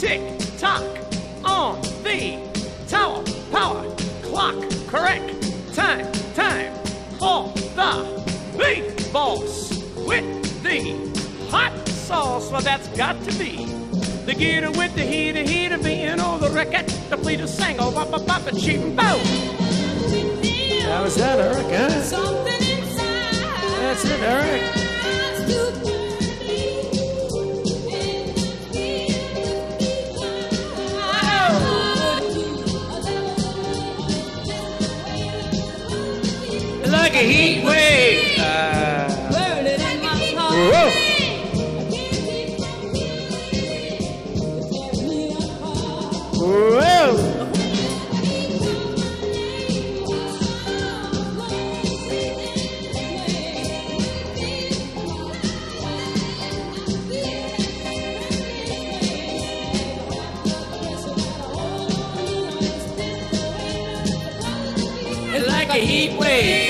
tick-tock on the tower, power, clock, correct, time, for the big boss with the hot sauce. Well, that's got to be the Geator with the heater being on the record. The bleeder sang, oh, wop, wop, wop, and cheap and bow. How was that, Eric, huh? Something inside. That's it, Eric. Like a heat wave. Burning in my heart. Whoa. It's like a heat wave.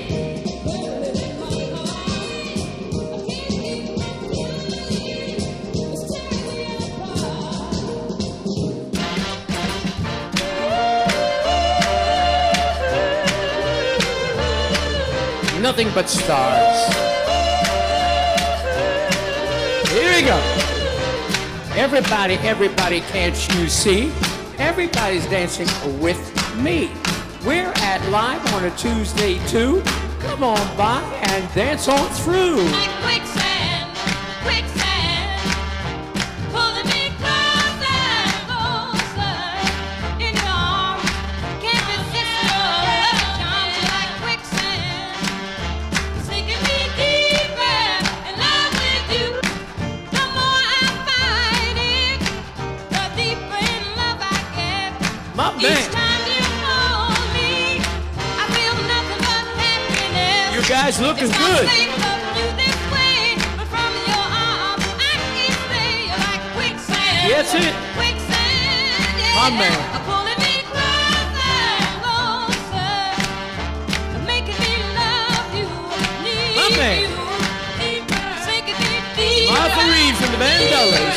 Nothing but stars. Here we go. Everybody, can't you see? Everybody's dancing with me. We're at Live on a Tuesday too. Come on by and dance on through. Like quicksand, pulling me closer, in your arms. Can't resist your charms. Like quicksand, sinking me deeper in love with you. The more I fight it, the deeper in love I get. My man. Guys looking good. That's it. My man. My man. Martha Reeves and the Vandellas.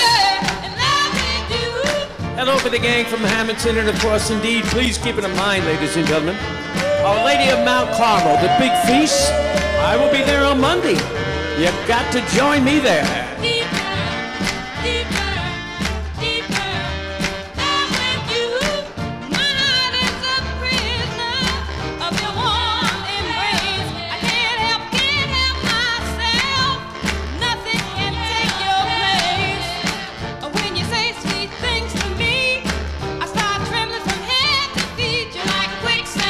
Hello for the gang from Hamilton and across indeed. Please keep it in mind, ladies and gentlemen. Our Lady of Mount Carmel, the big feast. I will be there on Monday. You've got to join me there. Deeper, deeper, deeper, love with you. My heart is a prisoner of your warm embrace. I can't help myself. Nothing can take your place. When you say sweet things to me, I start trembling from head to feet. You're like quicksand.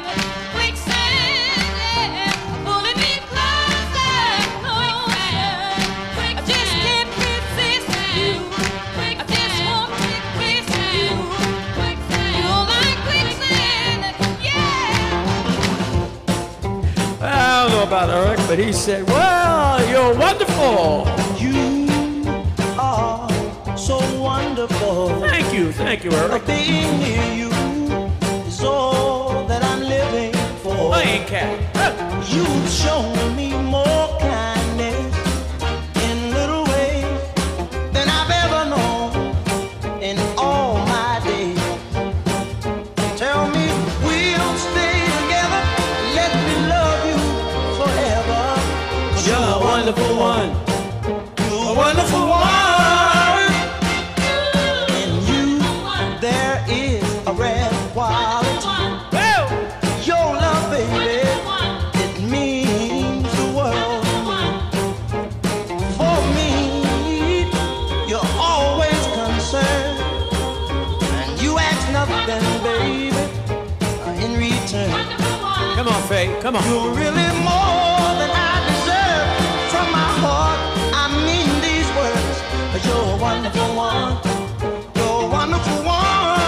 About Eric, but he said, well, you're wonderful. You are so wonderful. Thank you, Eric. Being near you is all that I'm living for. Hey, cat. You've shown me more kindness in little ways than I've ever known in all my days. Tell me we'll stay together. Let me love you forever. You're a wonderful one. You're a wonderful one. In you there is a rare quality. Your love, baby, it means the world to me. For me, you're always concerned, and you ask nothing, baby, in return. Come on, Faye, come on. You're really more than I deserve. From my heart, I mean these words. You're a wonderful one. You're a wonderful one.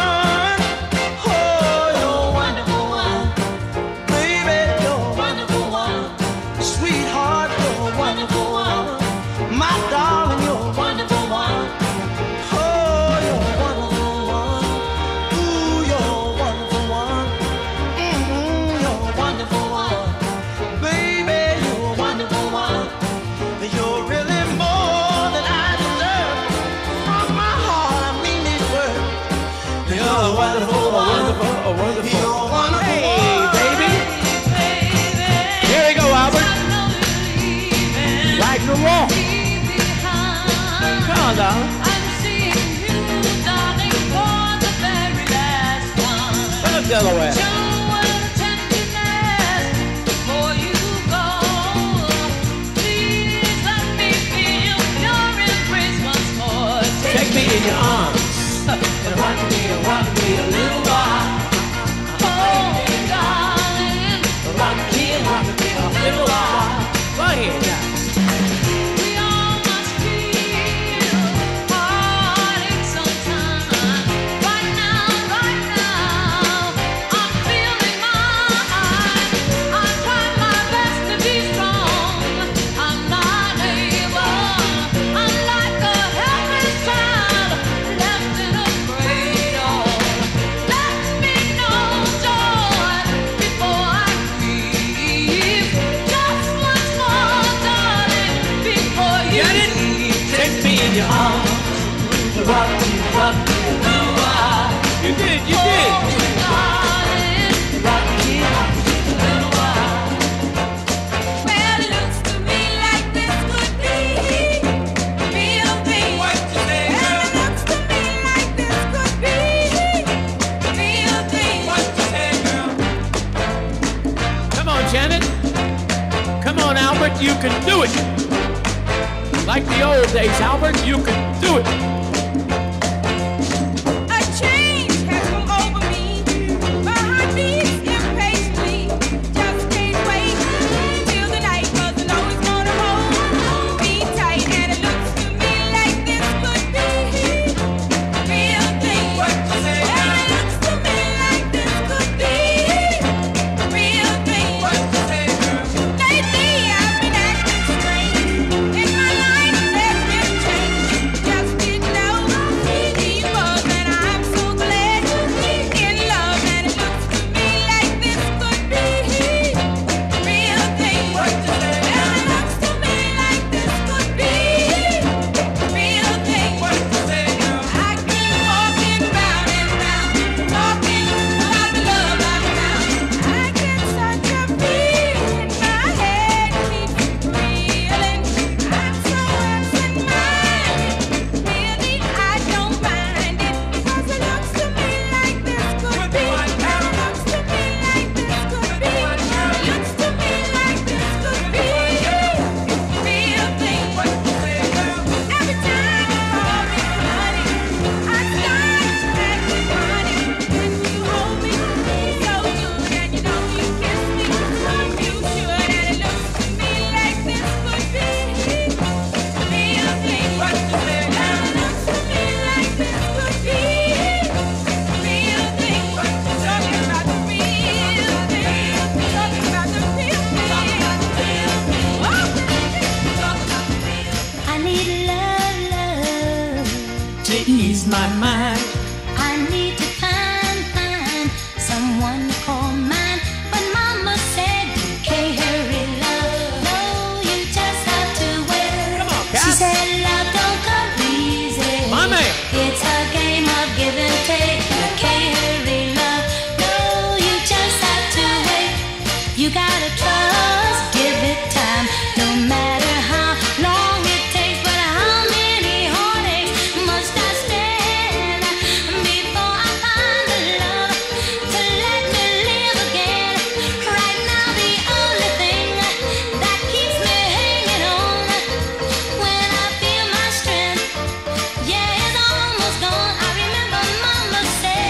Oh, you're a wonderful one. Baby, you're a wonderful one. Sweetheart, you're a wonderful one. My darling, you're a wonderful one. Oh, you're a wonderful one. Ooh, you're a wonderful one. You're a wonderful one. Baby, you're a wonderful one. You're really more than I deserve. From my heart. wonderful one. Wonderful. You're wonderful. Hey, baby. Here we go, Albert. Like the wall. Come on, darling. Delaware. Take me in your arms and rock me a little while. Oh, darling, rock me a little while. Go ahead now. We all must feel heartache sometime. Right now, I'm feeling mine. I'm trying my best to be strong. I'm not able. I'm like a helpless child left in a cradle. Let me know joy before I grieve. Just once more, darling, before you leave. Take me in your arms, rock me a little while. You did. Oh, darling, rock me a little while. Well, it looks to me like this could be real thing. What you say, girl? It looks to me like this could be real thing. What you say, girl? Come on, Janet. Come on, Albert. You can do it. Like the old days, Albert. You can do it. A change has come over me. My heart beats impatiently. Just can't wait till the night, 'cause I know it's gonna hold me tight. And it looks to me like this could be real thing. What you say, girl? And it looks to me like this could be real thing. What you say, girl? Lately I've been acting strange. In my life there's been change. Just didn't know he was, and I'm so glad in love. And it looks to me like this could be real thing. What you say, girl? And it looks to me like this could be real thing. What you say, girl? I keep walking round and round, talking about the love I found. I get such a feeling, my head keeps reeling. I'm so absent-minded, really I don't mind it, 'cause it looks to me like this could be. It looks to me like this could be. It looks to me like this could be real thing. What you say, girl? Every time you call me honey, I start acting funny. When you hold me so good, and you know you kiss me, you should. And it looks to me like this could be real thing. What you say, girl? And it looks to me like this could be real thing. Talking about the real thing. Talking about the real thing. Oh, baby. Talking about the real thing. I need love to ease my mind. I need to find someone to call mine. But Mama said you can't hurry love. No, you just have to wait. Come on, She said love don't come easy. My man. It's a game of give and take. You can't hurry love. No, you just have to wait. You gotta trust, give it time. No matter how long it takes, but how many heartaches must I stand before I find the love to let me live again? Right now, the only thing that keeps me hanging on when I feel my strength, yeah, it's almost gone. I remember Mama said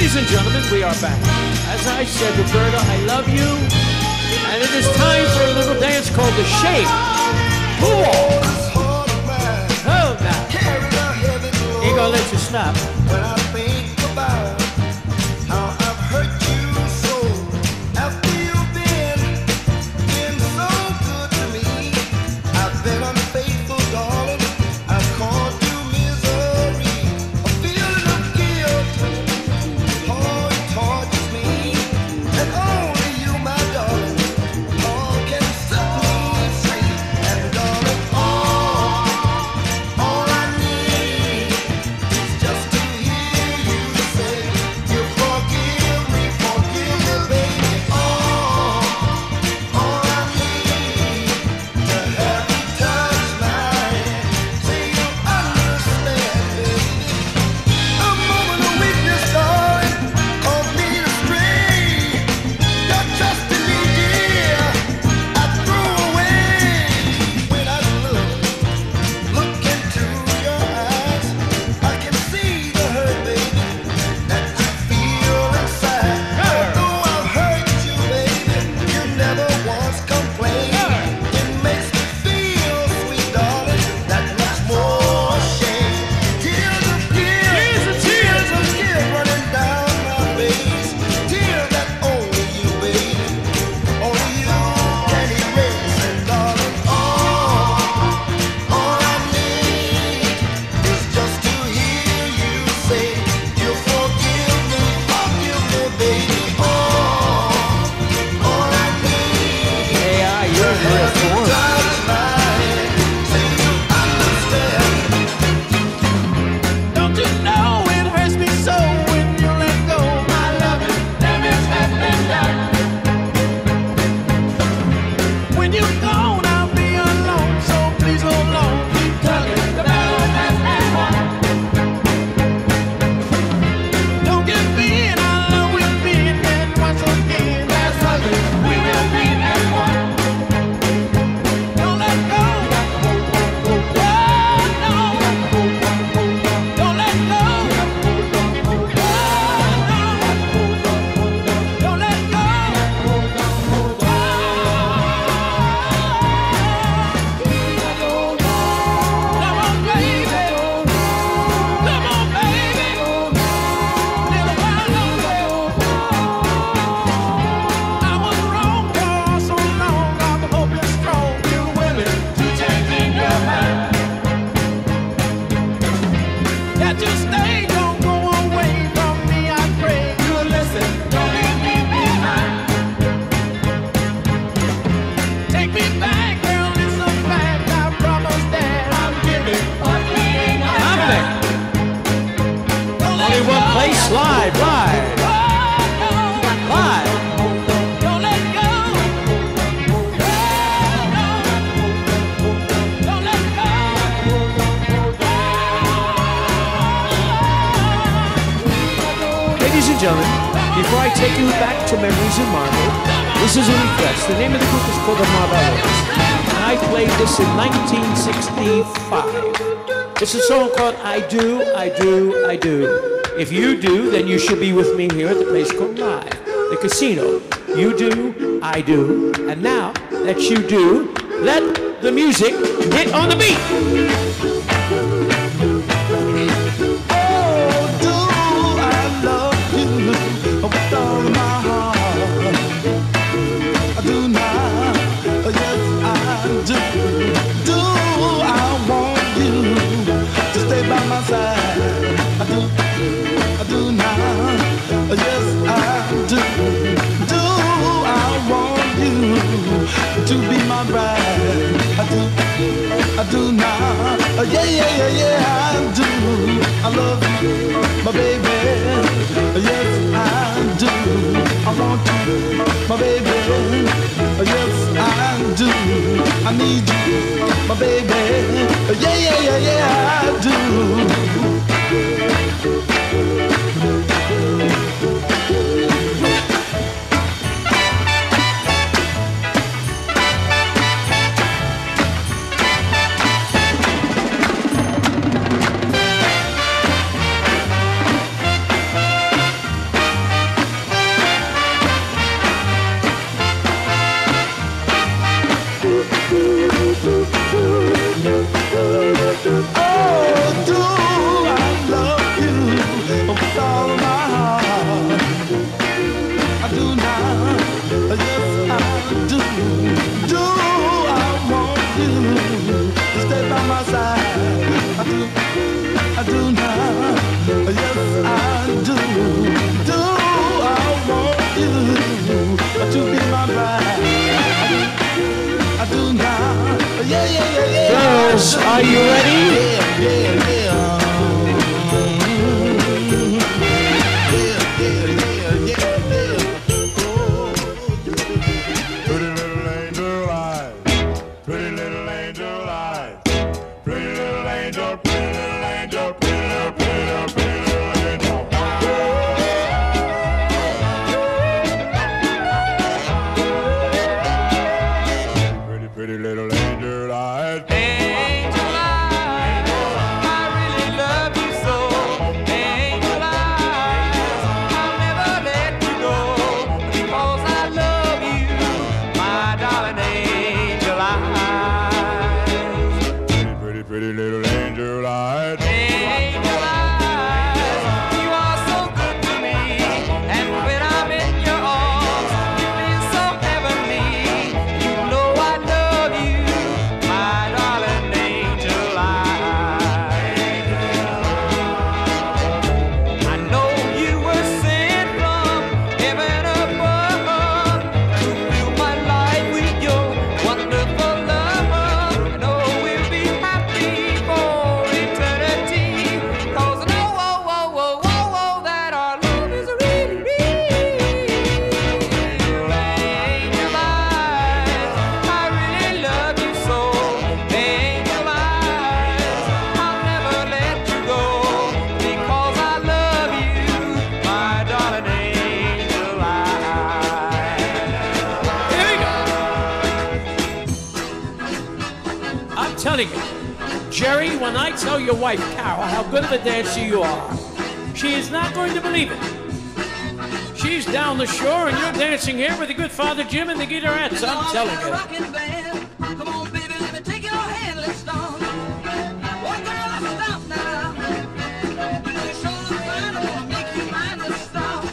Ladies and gentlemen, we are back. As I said, Roberta, I love you. And it is time for a little dance called the Shake. Cool. Oh, now. Ain't gonna let you stop. When I think about how I've hurt you so, after you've been so good to me, I've been unfaithful, darling. I've caused you misery, a feeling of guilt. Oh, it tortures me, and only you, my darling, all can set me free. And darling, all I need is just to hear you say you forgive me, baby. All I need to have you touch my hand, say you understand, baby. A moment of weakness, darling, caused me to stray. Your trust in me, dear, I threw away. When I look into your eyes, I can see the hurt, baby, that you feel inside. Although I've hurt you, baby, you never once complained. It makes me feel, sweet darling, that much more shame. Tears of guilt running down my face. Tears that only you, baby, only you can erase. And darling, all I need is just to hear you say you forgive me, baby. All I need Yeah, you're here for it. touch my hand, say you understand. Don't you know it hurts me so when you let go? My love is damaged and done. When you're gone, I'll be alone. So please hold on, keep tugging. The battle has been won. Don't give in, our love will be and once again, that's ugly. We will be as one. Don't let go. Oh, no. Don't let go. Oh, no. Don't let go. Come on, baby. Come on, baby. Little while longer. I was wrong for so long. I hope you're strong. You're willing to change in your mind. That you stay, don't go away from me. I pray you listen. Don't leave me behind. Take me back, girl. It's a fact. I promise that I'm giving up being Happening. Only one place, live. Live. Don't let go. Don't let go. Ladies and gentlemen, before I take you back to memories in Margate, this is a request. The name of the group is called the Margate. And I played this in 1965. It's a song called I Do, I Do, I Do. If you do, then you should be with me here at the place called Live, the casino. You do, I do. And now that you do, let the music hit on the beat. Oh, do I love you with all my heart? I do not, yes I do. Do I want you to stay by my side? I do not, yes I do. Do I want you to be my bride? I do not, yeah, I do. I love you, my baby, yes I do. I want you, my baby, yes I do. I need you, my baby, yeah, I do. Yes, I do. Do I want you to be my bride? I do now. Yeah, yeah, yeah, yeah. Girls, are you ready? Yeah, yeah, yeah. Jerry, when I tell your wife, Carol, how good of a dancer you are, she is not going to believe it. She's down the shore and you're dancing here with the good Father Jim and the Geatorettes. I'm telling you. Come on, baby, let me take your hand, let's start. Oh, girl, I stop now. You know you sure look fine, I wanna make you mine, let's stop.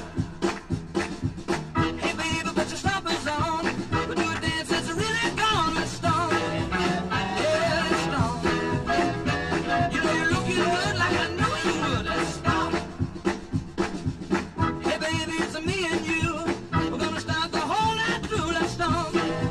Hey, baby, put your stoppers on. But do a dance that's really gone, let's start. Yeah, let's start. You know you're looking good like I knew you would, let's start. Hey, baby, it's me and you. We're gonna start the whole night through, let's start.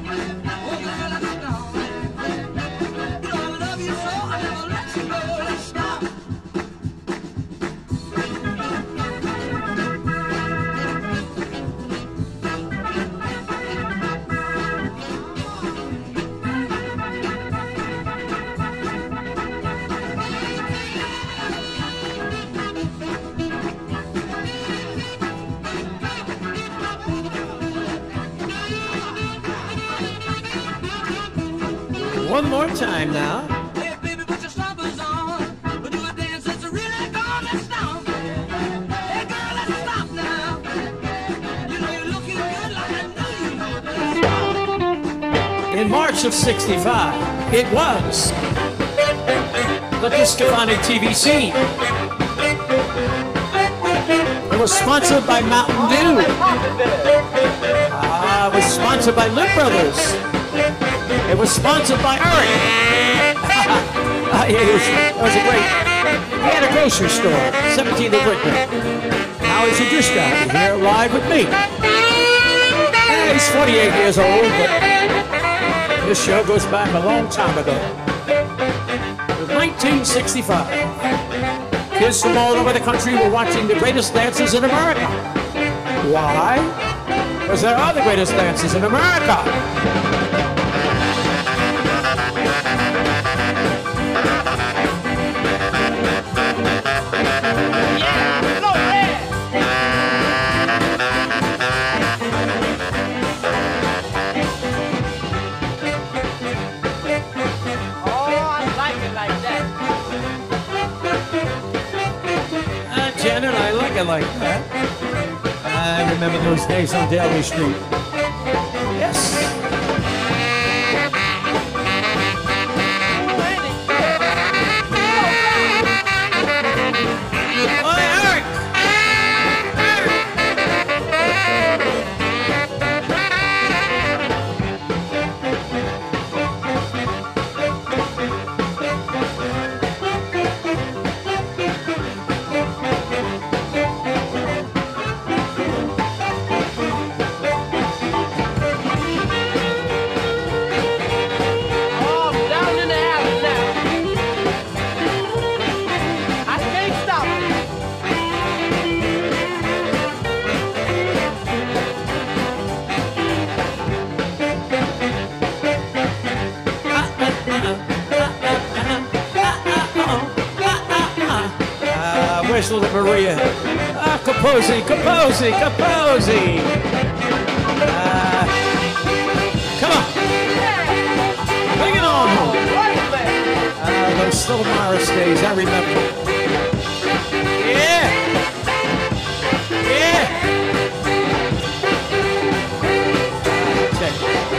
One more time now. Hey, baby, put your stoppers on. We'll do a dance that's really gonna stop. Hey, girl, let's stop now. You know you're looking good like I knew you would. In March of '65, it was the Discophonic TV scene. It was sponsored by Mountain Dew. It was sponsored by Lip Brothers. It was sponsored by Eric. It was a great. He had a grocery store, 17th and Whitman. Now he's a disc jockey here live with me. He's 48 years old, but this show goes back a long time ago. It was 1965. Kids from all over the country were watching the greatest dances in America. Why? Because there are the greatest dances in America. Janet, I like it like that. I remember those days on Daly Street. Yes. little Maria. Ah, Capozzi, Capozzi, Capozzi. Come on. Bring it on home. Those Still Morris days, I remember. Yeah. Yeah. Check.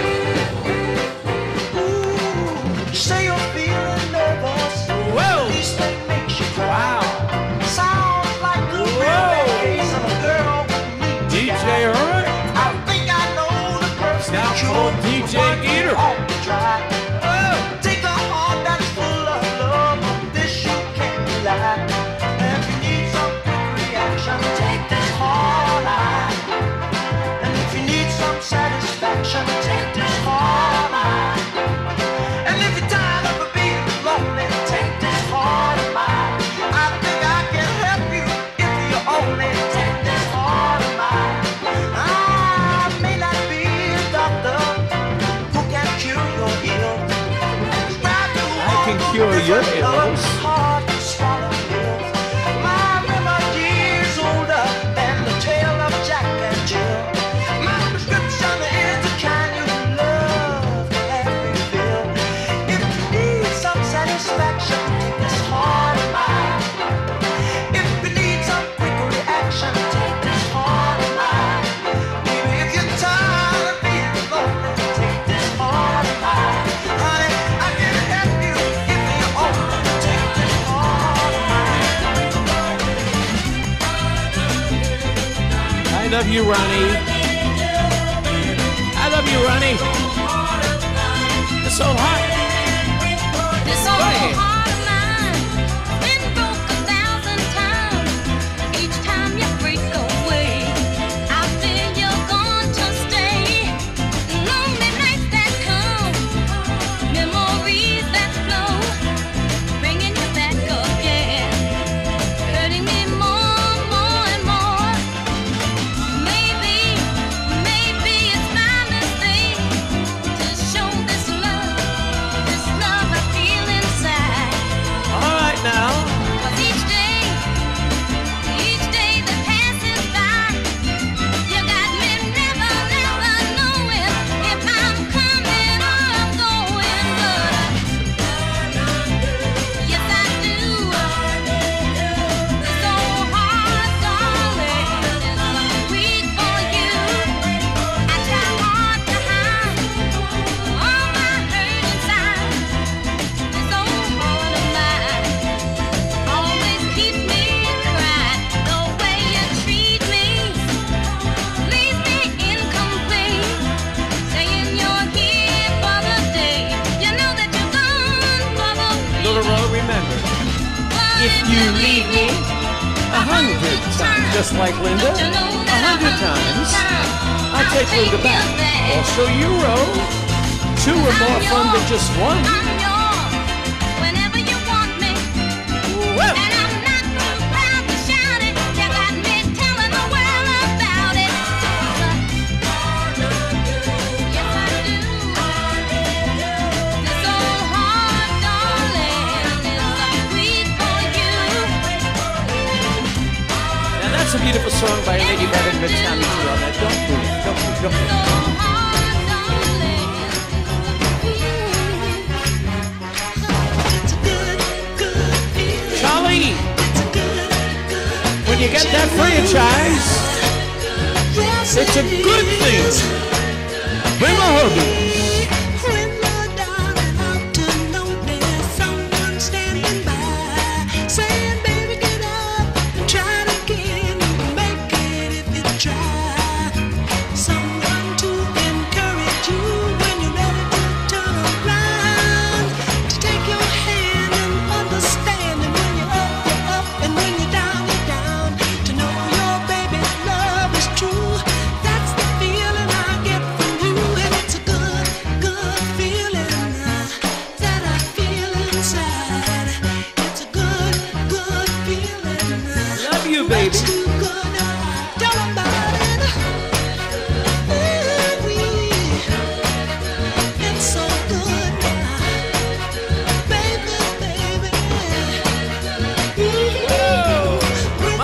Ooh, say you're feeling nervous. Whoa. At least that makes you cry. Wow. Sounds like the real case of a girl with me. DJ Eric. I think I know the person Now that called you're DJ the one Geator. who ought to try. Take a heart that's full of love, but this you can't lie. And if you need some quick reaction, take this heart eye. And if you need some satisfaction, take this heart eye. And if you're tired of being lonely, take this heart of mine. I think I can help you if you only take this heart of mine. I may not be a doctor who can cure your ills. I can cure your ills. Hard to swallow pills. My memory's older than the tale of Jack and Jill. My prescription is the kind you love to have refill. If you need some satisfaction, take this heart of mine. If you need some quick reaction, take this heart of mine. Baby, if you're tired of being lonely, take this heart of mine. Honey, I can help you if you only take this heart of mine. I love you, Ronnie. I love you, Ronnie. It's so hot. This old Hey. heart of mine been broke 1,000 times. Each time you break away, I feel you're going to stay. Lonely nights that come, memories that flow, bringing you back again, hurting me more, more and more. Maybe it's my mistake to show this love I feel inside. All right now. 'Cause each day that passes by, you got me never knowing if I'm coming or I'm going. But yes, I do. This old heart, darling, is sweet for you. I try hard to hide all my hurt inside. This old heart of mine always keeps me crying. The way you treat me leaves me incomplete. Saying you're here for the day, you know that you're gone for the Little free. Road, remember. But If you leave me 100 times, just like Linda, 100 times, I'll take Linda back. Also, Euro. 2 are more fun than just one. I'm yours whenever you want me. Well, And I'm not too proud to shout it. You got me telling the world about it. Yes, I do. This old heart, darling, is sweet for you. now that's a beautiful song by a lady by the name of Tammy T on that. Don't move, don't move, don't move. Old heart, darling, it's a good feeling. Charlie, It's a good when you get that franchise, it's a good thing. Bring my hubby. When you're down and out to know there's someone standing by, saying, baby, get up and try it again. You can make it if you try. Someone to encourage you when you're ready to turn around, to take your hand and understand. And when you're up, and when you're down, to know your baby's love is true. That's the feeling I get from you. And it's a good feeling that I feel inside. It's a good feeling. Love you, baby. It's too good. Tell 'em about it. Ooh-wee. It's so good, baby. When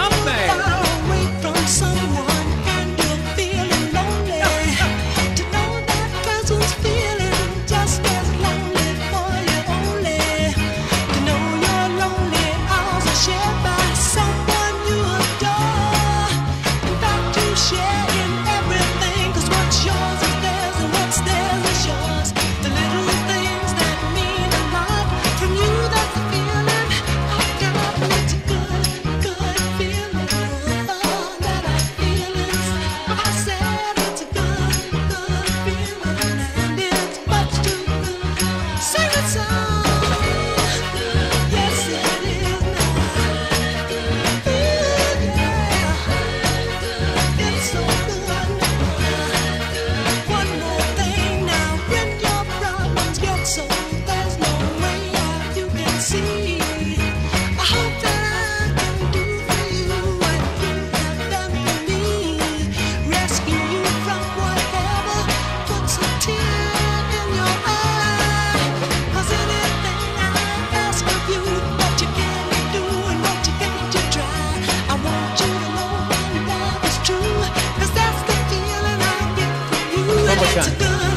sunshine.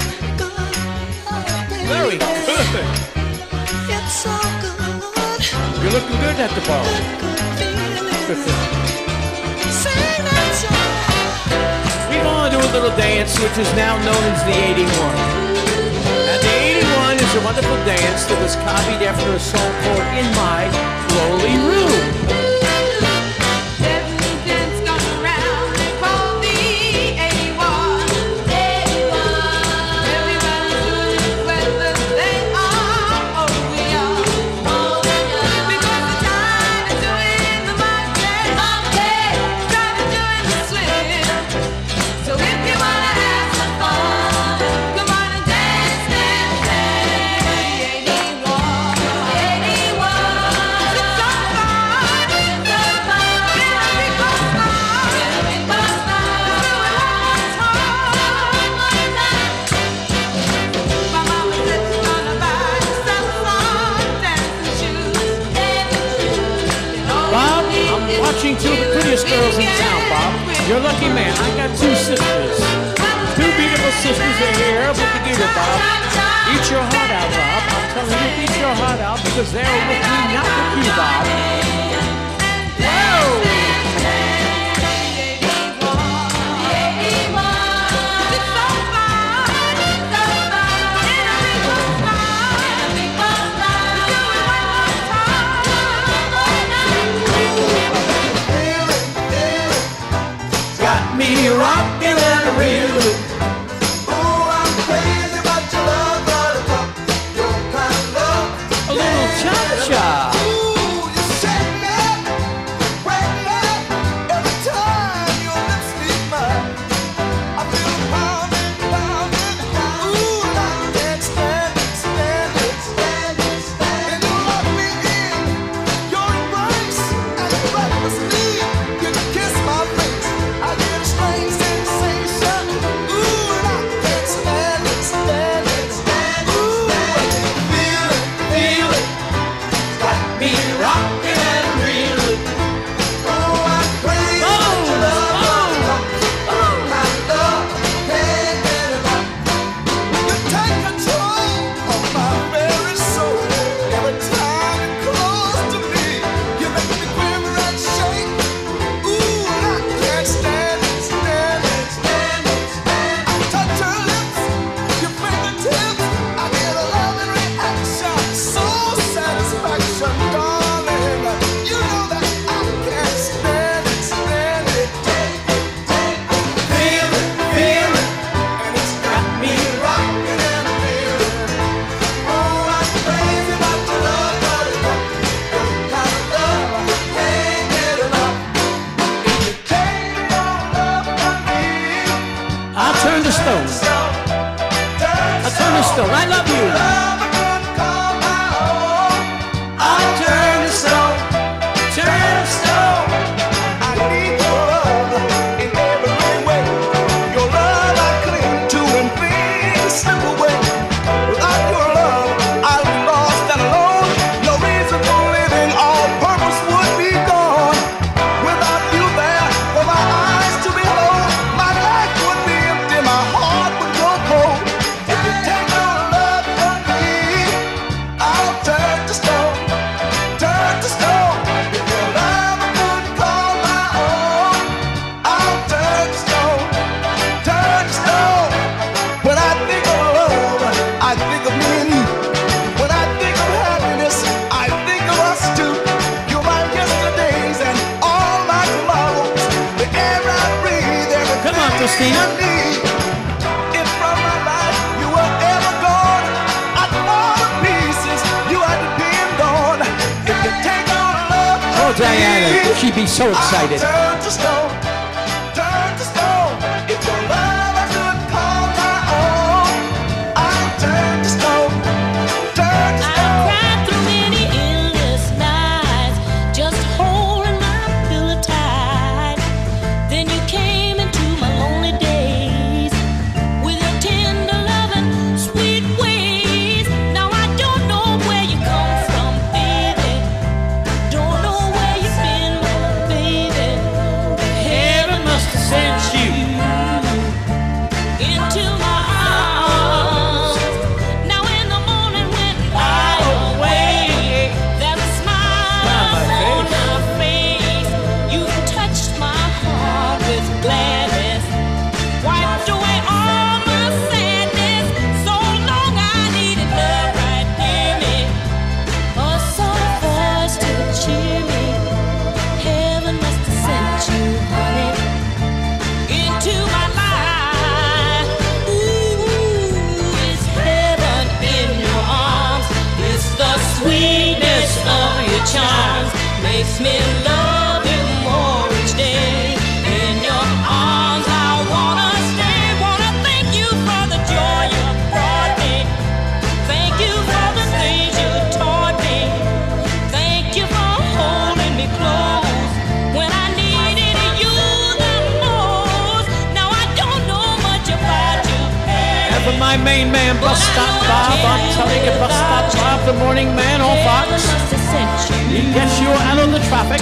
Very good. It's so good. You're looking good at the bar. Sing that song. We're going to do a little dance, which is now known as the 81. Now, the 81 is a wonderful dance that was copied after a song called In My Lowly Room. Two of the prettiest girls in town, Bob. You're a lucky man. I got two sisters. Two beautiful sisters are here with the Geator, Bob. Eat your heart out, Bob. I'm telling you, eat your heart out because they're with me, not with you, Bob. Whoa! Me rockin' and reelin'. Oh, I'm crazy about your love, buttercup. Your kind of love. A little cha-cha. Ooh, you set me up, break me up. Every time your lips meet mine, I feel a pounding, pounding. Ooh, and I can't stand it, stand it, stand it, stand it. And you lock me in your embrace, and breathlessly you kiss my face. I get a strange sensation. Ooh, and I can't stand it, stand it, stand it. Ooh, feel it, feel it. Got me rockin' and reelin'. Oh, I'm crazy about your love, oh, my love, can't get enough. You take control of my very soul. Every time you're close to me, you make me quiver and shake. Ooh, and I can't stand it, stand it, stand it, stand it. I touch your lips, your fingertips. I get a loving reaction, soul satisfaction, darling. You know that I can't stand it, stand it. Feel it, and it's got me rockin' and reelin'. Oh, I'm crazy about your love, buttercup. Your kind of love, I can't get enough. If you take your love from me, I'll turn to stone. I'll turn to stone. I love you. love I couldn't call my own. I'll turn to stone. Turn to stone. I need your love in every way. Your love I cling to and things slip away. Without your love, I'm lost and alone. No reason for living, all purpose would be gone. Without you there for my eyes to behold, my life would be empty, my heart would grow cold. If you take your love from me, I'll turn to stone, turn to stone. If your love I couldn't call my own, I'll turn to stone, turn to stone. When I think of love, I think of me and you. When I think of happiness, I think of us two. You're my yesterdays and all my tomorrows. The air I breathe, everything Come on, Christina. I need. If from my life you were ever gone, I'd fall to pieces. You I depend on. If you take our love Oh, from Diana, me, she'd be so excited. I'll turn to stone, turn to stone. If your love I could call my own, I'll turn to stone, turn to I stone. cried through many endless nights, just holding my pillow tight. Then you came into my lonely days with your tender loving, sweet ways. Now I don't know where you come from, baby. Don't know where you've been, baby. Hey, my main man, Bus Stop Bob. I'm telling you, Bus Stop Bob, the morning man on Fox. He gets you out of the traffic.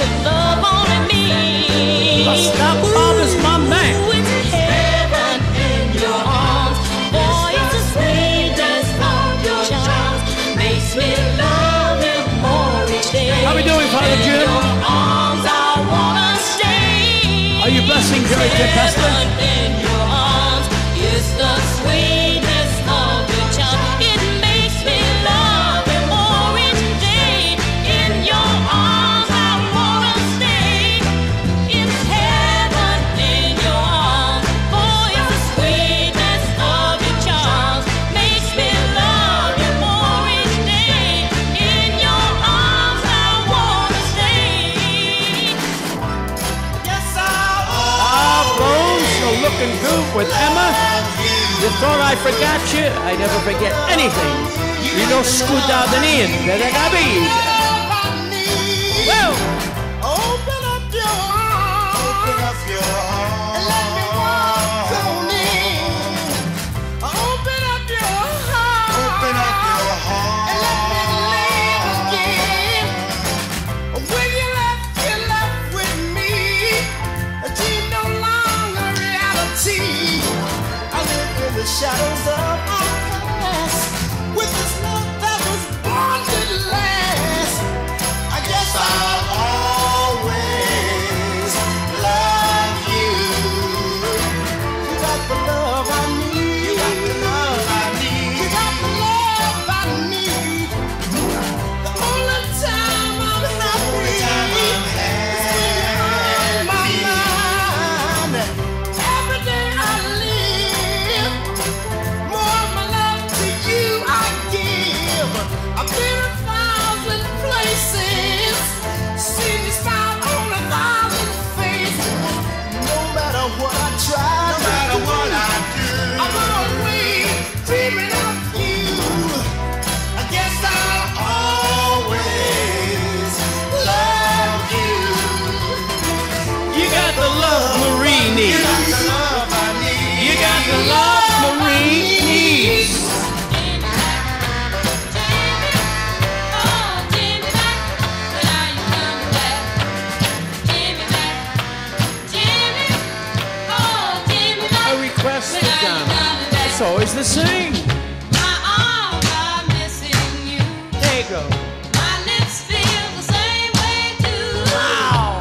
Bus Stop Bob is my man. It's heaven in your arms. Boy, it's the sweetest of your charms. Makes me love you more each day. How we doing, Father Jim? In your arms I wanna stay. Are you blessing Jerry Blavat? In your arms is the sweetest of your charms. It makes me love you more each day. In your arms I wanna stay. It's heaven in your arms. Boy, it's the sweetness of your charms. Makes me love you more each day. In your arms I wanna stay. Yes, Ah, Bones, so looking good with Emma. You thought I forgot you? I never forget anything. You know, scudadanian, that I be. Well, Open up your arms. And let me walk on in. Open up your heart. And let me live again. When you left with me. A dream no longer reality. I live in the shadows of my past. With this love that was born to last. I guess I'll always love you. You got the love I need. You got the love I need. You got the love I need. The only time I'm happy is when you're on my mind. Every day I live, more of my love to you I give. I've been 1,000 places, seen you smile on 1,000 faces. No matter what I try, no matter what I do, I'm always dreaming of you. I guess I'll always love you. you got the love Marie needs. The love I need. You got the love Marie needs. A request to Donna. It's always the same. There you go. Wow.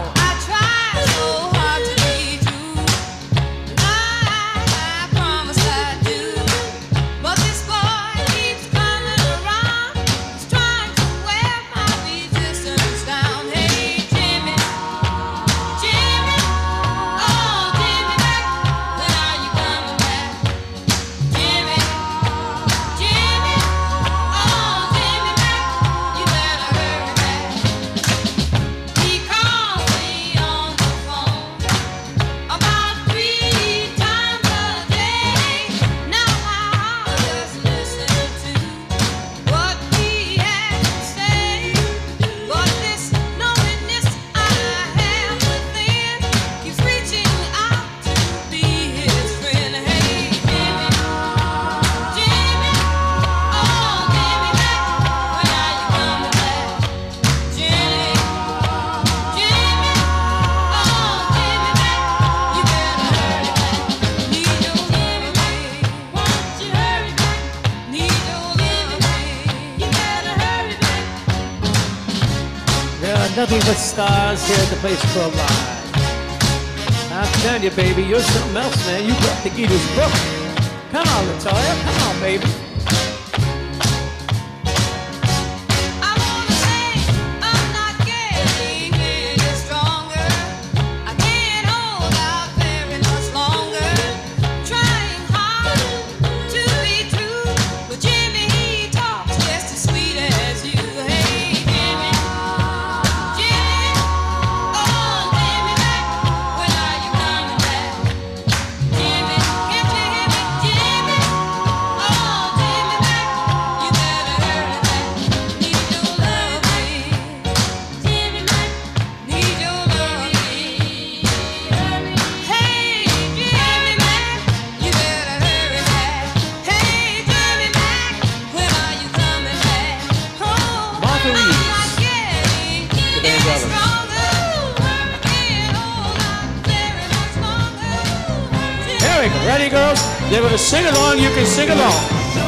Nothing but stars here at the place called Live. I'm telling you, baby, you're something else, man. You brought the Geator's book. Come on, Latoya. Come on, baby. Jimmy, quick. Ready, girls? They're going to sing along. You can sing along.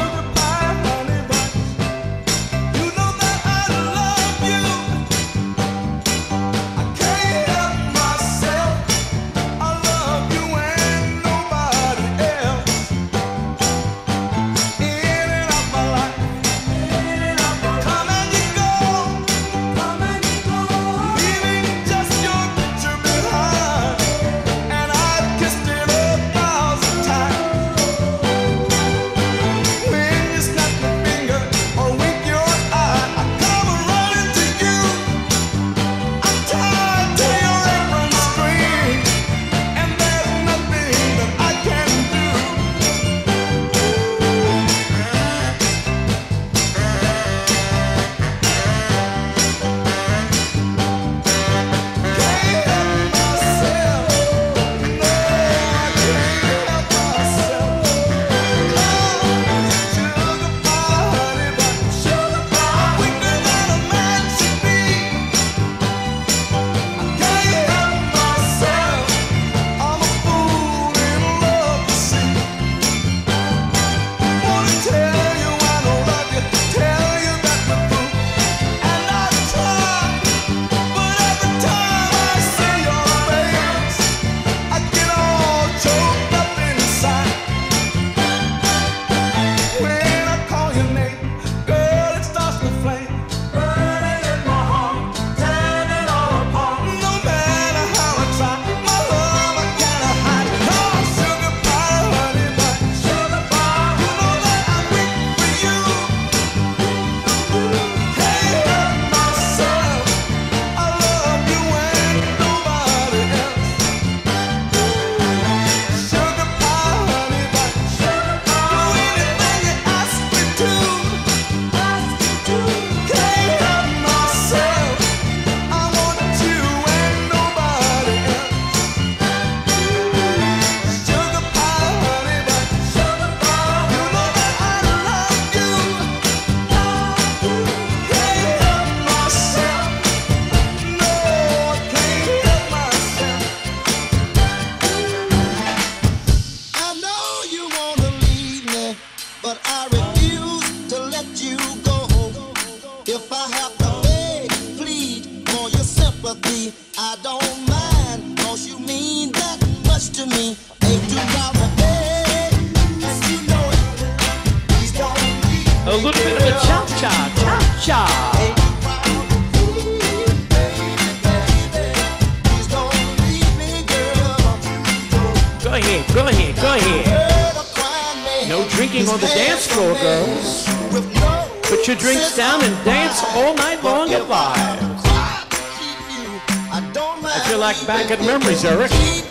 Back at memories, Eric. Here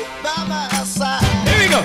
we go.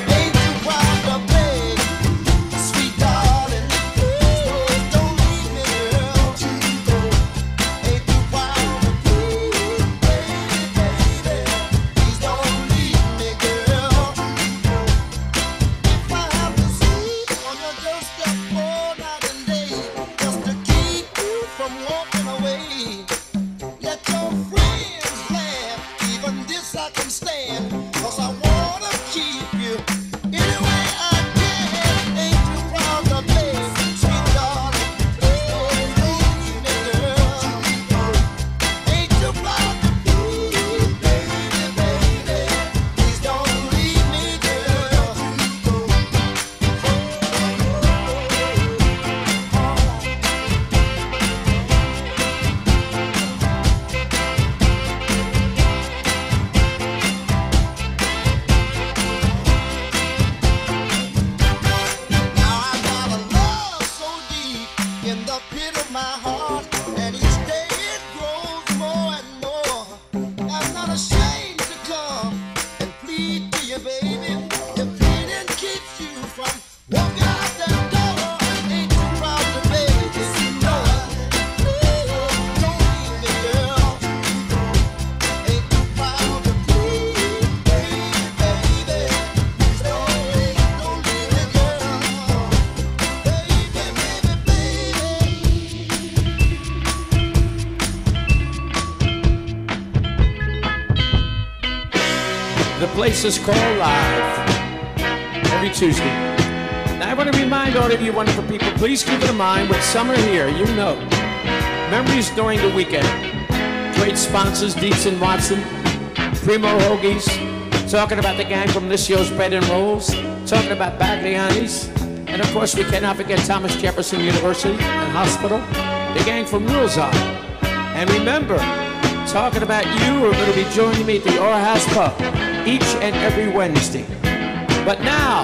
The place is called life. every Tuesday. Now I want to remind all of you wonderful people, please keep it in mind with summer here, you know. Memories during the weekend. Great sponsors, Dietz and Watson, Primo Hoagies, talking about the gang from Liscio's Bread and Rolls, talking about Bagliani's, and of course we cannot forget Thomas Jefferson University and Hospital, the gang from Rules-On. And remember, talking about you, we're going to be joining me at the Aura House Pub each and every Wednesday. But now,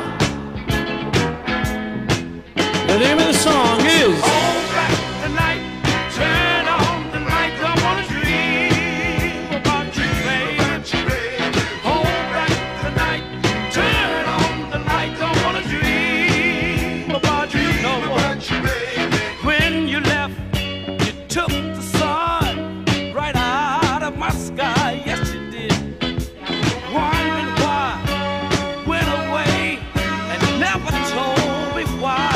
the name of the song is... Hold back the night, turn on the light, don't wanna dream about you, baby. Hold back the night, turn on the light, don't wanna dream about you no more. When you left, you took the sun right out of my sky, yes you did. Wondering why, went away and never told me why.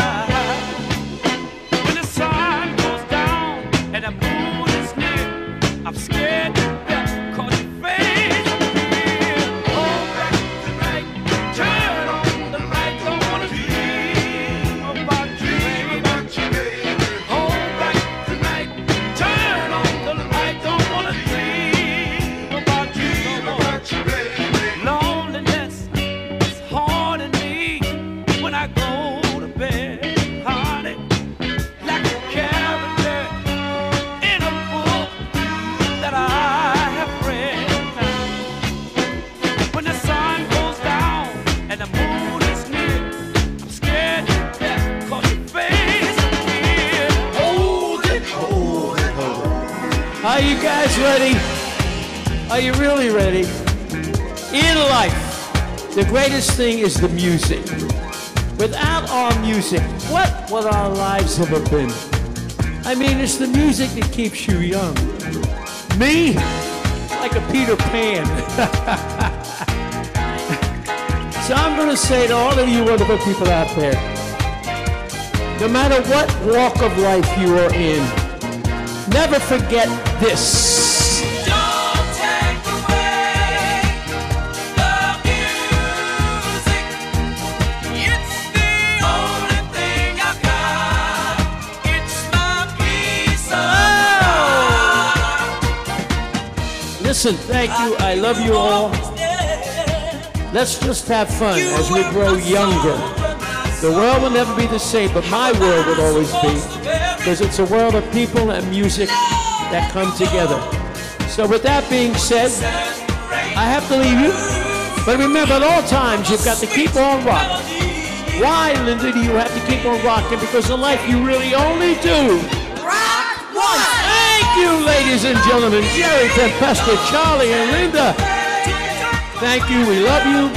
I'm scared to death, cause your face appears. Hold back the night, turn on the light, don't wanna dream about you, baby. Hold back the night, turn on the light, don't wanna dream about you no more. Loneliness is haunting me when I go to bed, honey, like a character in a book that I have read. When the sun goes down and the moon is near, I'm scared to death, cause your face appears. Hold it, hold it, hold it. Are you guys ready? Are you really ready? In life, the greatest thing is the music. Without our music, what would our lives have been? I mean, it's the music that keeps you young. Me? Like a Peter Pan. So I'm going to say to all of you wonderful people out there, no matter what walk of life you are in, never forget this. Don't take away the music. It's the only thing I've got. It's my peace of mind. Listen, thank you. I love you all. Let's just have fun as we grow younger. The world will never be the same, but my world will always be, because it's a world of people and music that come together. So with that being said, I have to leave you. But remember, at all times, you've got to keep on rocking. Why, Linda, do you have to keep on rocking? Because in life, you really only do rock once. Thank you, ladies and gentlemen. Jerry, Tempesta, Charlie, and Linda. Thank you. We love you.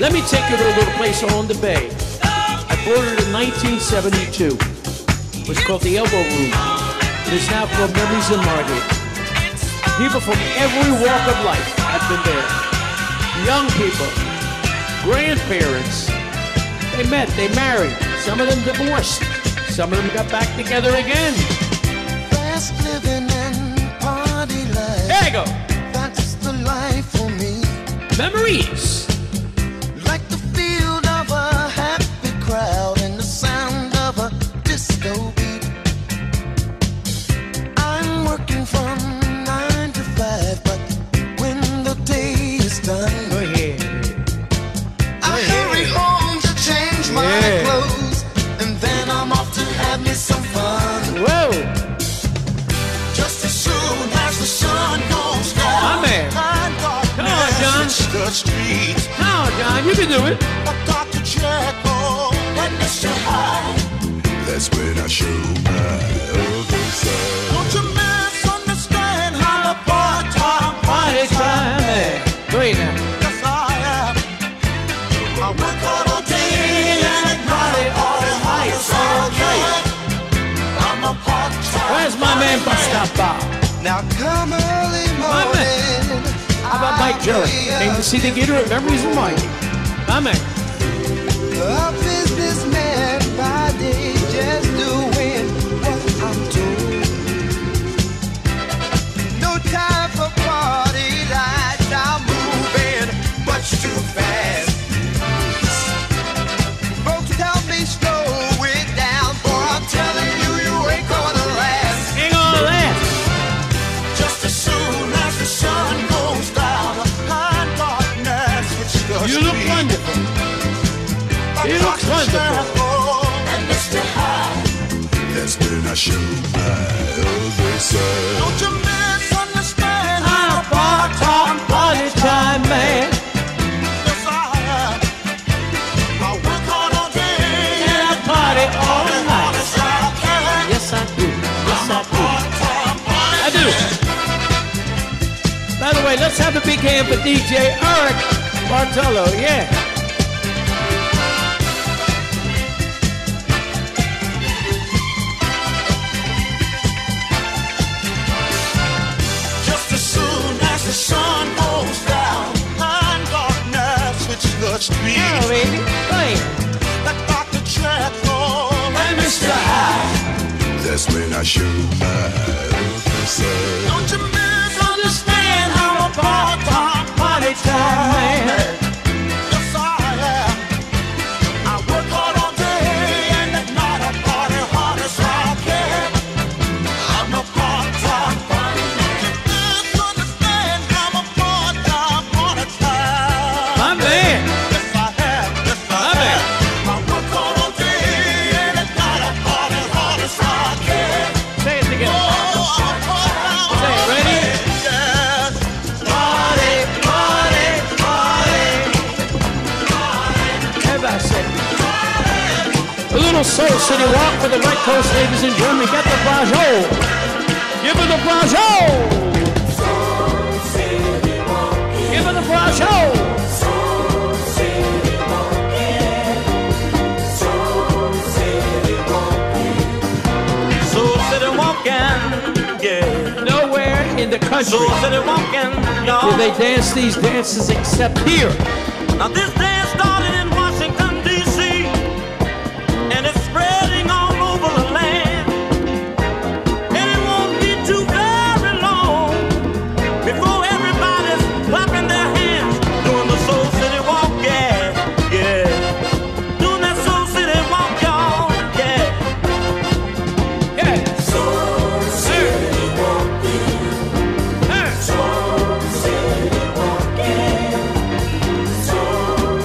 Let me take you to a little place on the bay. I bought it in 1972. It was called the Elbow Room. It is now called Memories in Margate. People from every walk of life have been there. Young people, grandparents. They met, they married. Some of them divorced. Some of them got back together again. Fast living and party life. There you go. That's the life for me. Memories. Like the feel of a happy crowd and the sound of a disco beat. I'm working from 9 to 5, but when the day is done, Go ahead. I hurry home to change my clothes, and then I'm off to have me some fun. Whoa. Just as soon as the sun goes down, My man. Come on, John. the streets. Come on, John. You can do it. I got to check on and Mr. High. That's when I show my other side. Don't you misunderstand how a part-time Party time. Hey. Go ahead now. Yes, I am. I work hard all day and at night. All the highest all night. I'm a part-time. Where's my man Bustapa? Now come early My man. morning. How about Mike Jerry? Came to see the Geator at Memories in Mike. My man. A businessman by day, just doing what I'm doing. No time for party lights, I'm moving much too fast. Folks tell me slow it down, boy, I'm telling you, you ain't gonna last. Ain't gonna last. Just as soon as the sun goes down, high darkness, which does You look wonderful. You look wonderful. and Mr. High. That's when I show my other side. Don't you misunderstand I'm a part-time party time man. Yes, I am. I work hard all day And I party all night. Yes, I can. Yes, I do. Yes, I do. I do. By the way, let's have a big hand for DJ Eric Bartello. Yeah. Just as soon as the sun goes down, and darkness hits the street. Oh, baby. Hey. That Dr. Jekyll and Mr. Hyde. That's when I show my other side. Don't you misunderstand how a part-time Party time man. Yes, I am. I work hard all day and at night I party hard as I can. I'm a part-time party man. Misunderstand, I'm a part-time party time. My man. Yes, I have. Yes, I My man. have. I work hard all day and at night I party hard as I can. Say it together. Oh, I'm a part-time Say it. Ready? yes. Party, party, party. Everybody say it. A little Soul City walk for the right coast, ladies and gentlemen. Get the Projekt. Give her the Projekt. Give her the Projekt. Soul City walking, yeah. Nowhere in the country Soul City walking, do y'all. they dance these dances except here. Now this dance started in Washington, D.C. and it's spreading all over the land. And it won't be too very long before everybody's clapping their hands doing the Soul City walk, yeah, yeah. Doing that Soul City walk, y'all, yeah. Yeah. Soul City walking. Hey. Soul City walking. Soul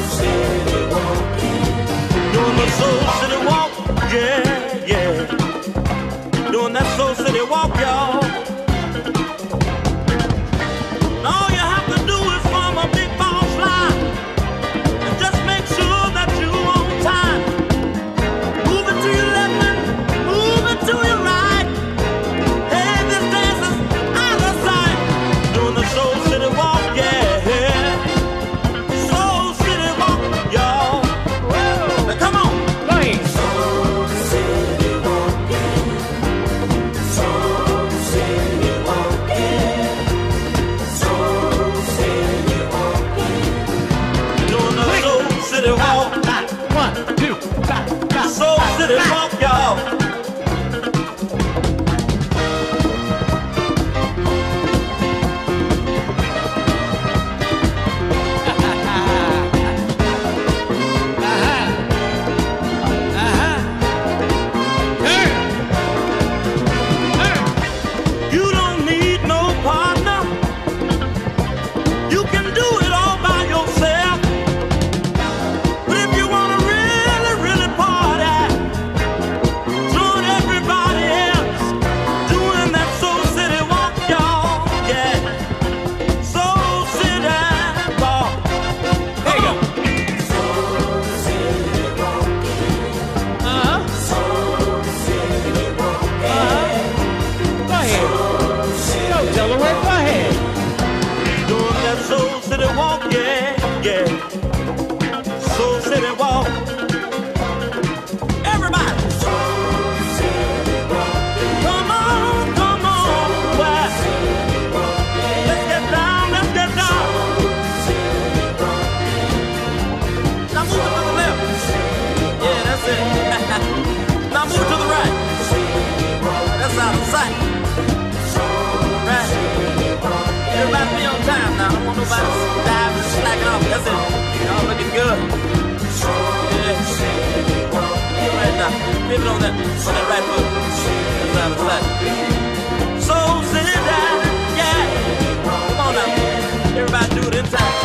On that right foot. That's right, that's right. So sit down, yeah. Come on now. Everybody do it in time.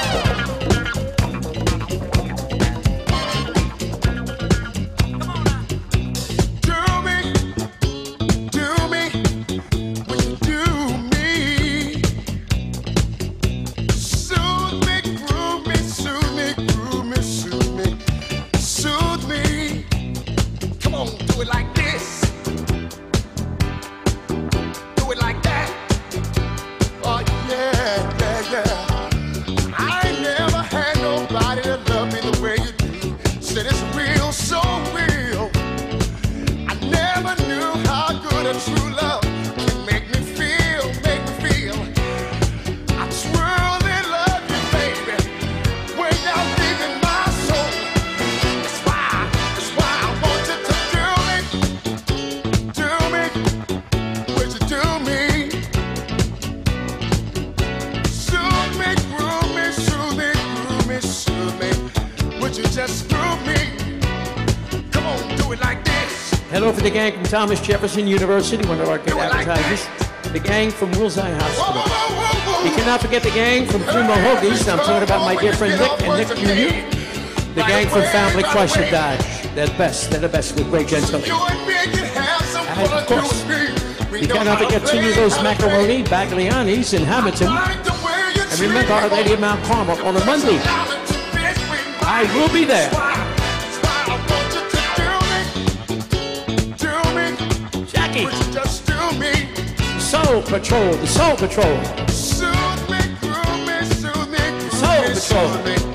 Hello for the gang from Thomas Jefferson University, one of our great advertisers. The gang from Wills-Eye Hospital. You cannot forget the gang from Primo Hoagies. I'm talking about my dear friend Nick and Nick Jr. The gang from Family Chrysler Dodge. They're the best with great gentlemen. And of course, you cannot forget Tino's Macaroni, Bagliani's in Hamilton. And remember Our Lady of Mount Carmel on a Monday. I will be there. Jackie. Soul Patrol, the Soul Patrol. Soul Patrol.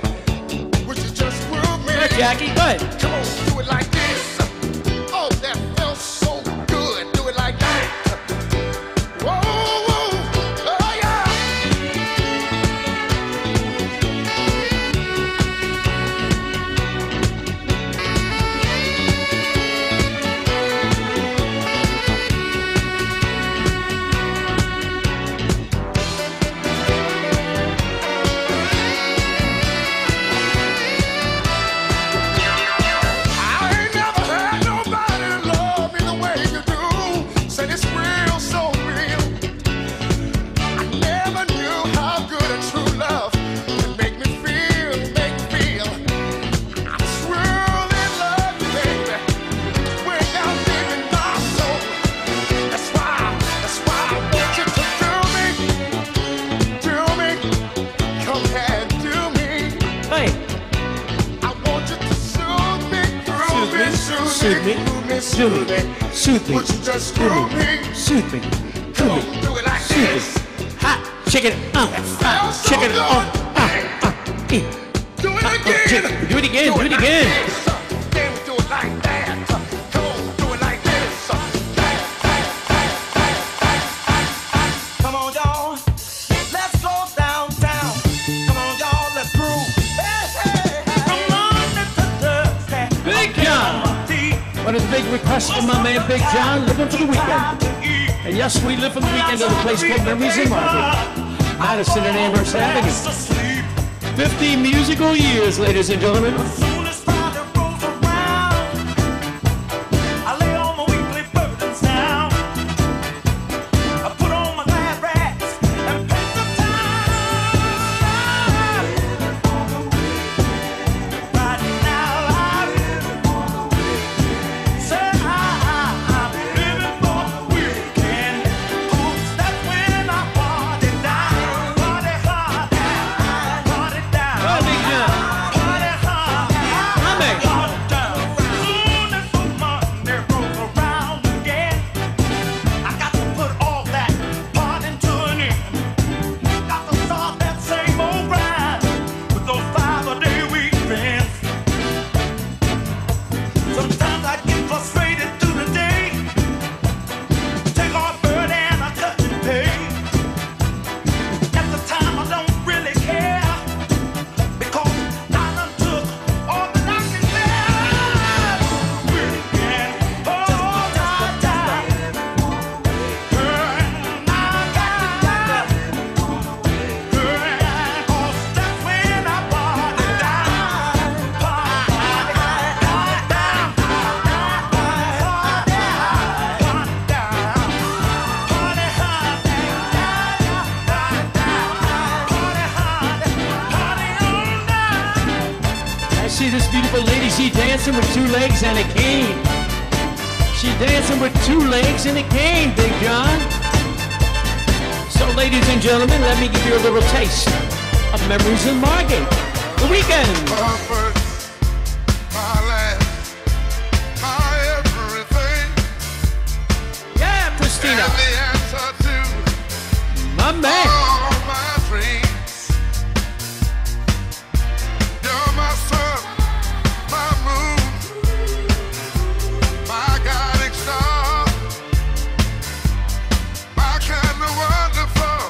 Good, Jackie, good. Come on, do it like this. Oh, that felt so good. Do it like that. Whoa, whoa, oh yeah. Soothe me, soothe me, soothe me, soothe me, soothe me, soothe me. Hot chicken, chicken, Do it again. Do it again, do it again. Do it like that. Come on, do it like this. Come on, y'all. Let's go downtown. Come on, y'all. Let's groove. Hey, hey, hey. Come on, Big John. One of the big requests from my man Big John, living for the weekend. And yes, we live for the weekend at a place called Memories in Margate, Madison and Amherst Avenue. 50 musical years, ladies and gentlemen. she dancing with 2 legs and a cane. She dancing with 2 legs and a cane, Big John. So, ladies and gentlemen, let me give you a little taste of memories in Margate. The weekend. My first, my last, my everything. Yeah, Christina. And the answer to My man. all my dreams. You're my sun, my moon, my guiding star, my kind of wonderful.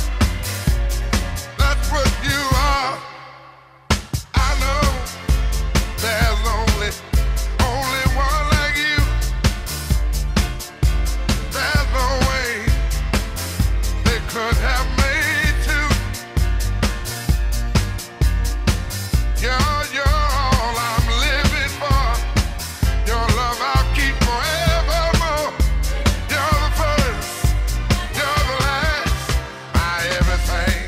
That's what you are. I know there's only one like you. There's no way they could have made two. You're all I'm living for. Your love I'll keep forevermore. You're the first, you're the last, my everything.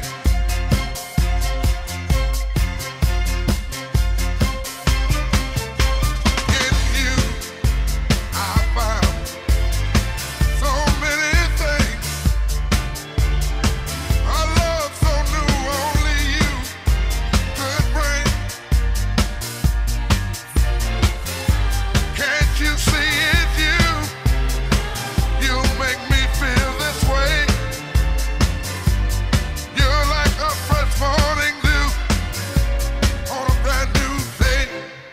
In you, I found so many things. A love so new, only you could bring. Can't you see it's you? You make me feel this way. You're like a fresh morning dew on a brand new day.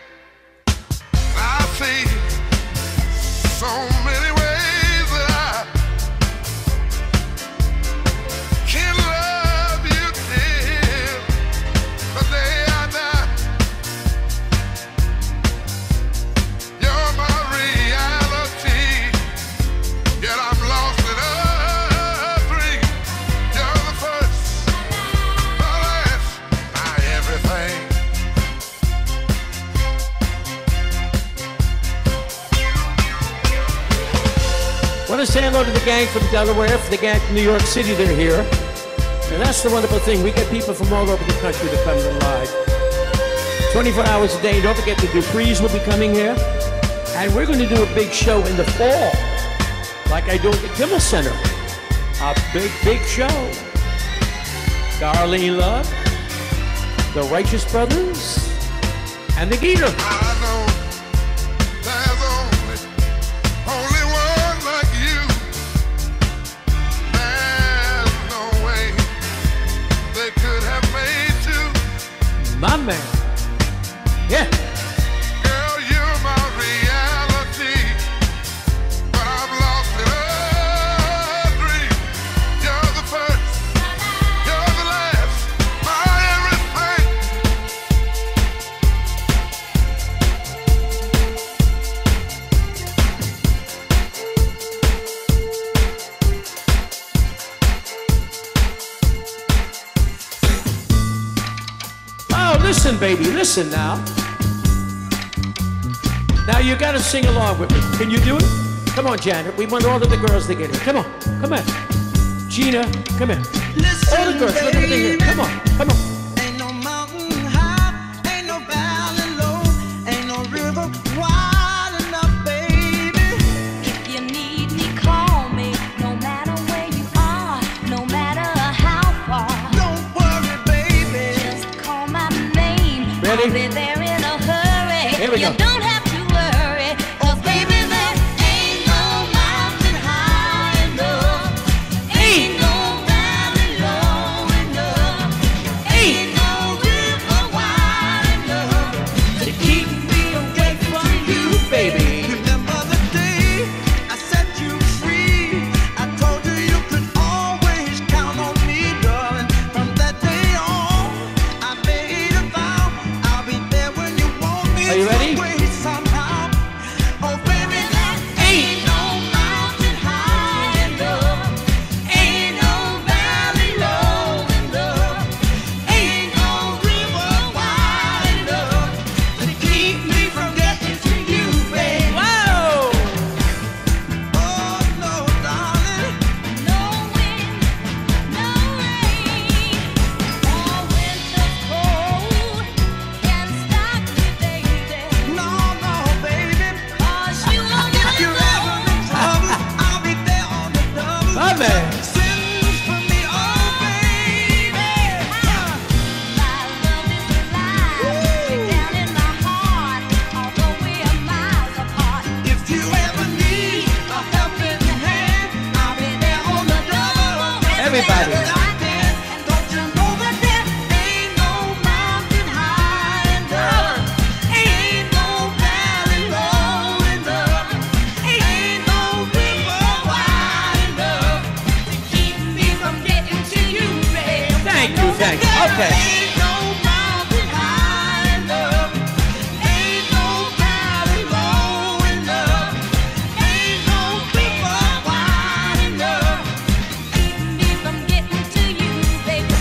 I see so many ways that I can love you till the day I die. You're my reality, yet I'm lost in a dream. You're the first, the last, my everything. Want to say hello to the gang from Delaware, for the gang from New York City, they're here. And that's the wonderful thing. We get people from all over the country to come to live. 24 hours a day. Don't forget the Duprees will be coming here. And we're going to do a big show in the fall, like I do at the Kimmel Center. A big show. Darlene Love, the Righteous Brothers, and the Geator. I know there's only one like you. There's no way they could have made two. My man. Yeah. Girl, you're my reality, but I'm lost in a dream. You're the first, you're the last, my everything. Oh, listen, baby, listen now. Now you gotta sing along with me. Can you do it? Come on, Janet. We want all of the girls to get in. Come on, come on. Gina, come here. All the girls, look at me here. Come on, come on. Ain't no mountain high, ain't no valley low, ain't no river wide enough, baby. If you need me, call me. No matter where you are, no matter how far. Don't worry, baby. Just call my name. Ready? I'll be there in a hurry. Here we You go. don't have to worry. 'Cause baby, there ain't no mountain high enough. Ain't no valley low enough. Ain't Okay. Ain't no mountain high enough. Ain't no valley low enough. Ain't no river wide enough. Keep me from getting to you, baby.